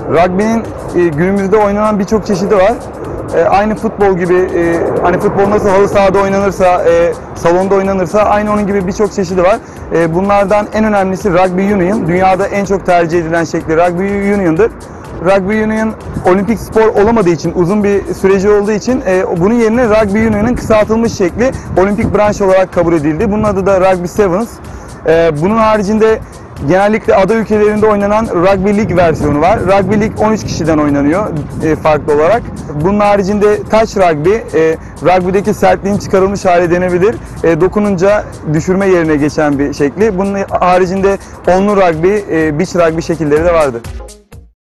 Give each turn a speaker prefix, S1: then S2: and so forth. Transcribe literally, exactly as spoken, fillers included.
S1: Rugby'nin e, günümüzde oynanan birçok çeşidi var. E, aynı futbol gibi, e, hani futbol nasıl halı sahada oynanırsa, e, salonda oynanırsa aynı onun gibi birçok çeşidi var. E, bunlardan en önemlisi Rugby Union. Dünyada en çok tercih edilen şekli Rugby Union'dır. Rugby Union olimpik spor olamadığı için, uzun bir süreci olduğu için e, bunun yerine Rugby Union'ın kısaltılmış şekli olimpik branş olarak kabul edildi. Bunun adı da Rugby Sevens. E, bunun haricinde genellikle ada ülkelerinde oynanan Rugby League versiyonu var. Rugby League on üç kişiden oynanıyor e, farklı olarak. Bunun haricinde touch rugby, e, rugby'deki sertliğin çıkarılmış hali denebilir. E, dokununca düşürme yerine geçen bir şekli. Bunun haricinde onlu rugby, e, beach rugby şekilleri de vardır.